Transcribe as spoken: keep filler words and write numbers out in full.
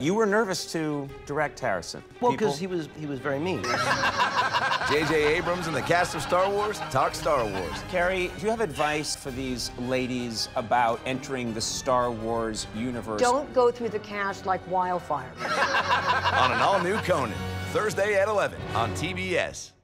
You were nervous to direct Harrison. Well, People- because he was he was very mean. J J Abrams and the cast of Star Wars talk Star Wars. Carrie, do you have advice for these ladies about entering the Star Wars universe? Don't go through the cast like wildfire. On an all-new Conan, Thursday at eleven on T B S.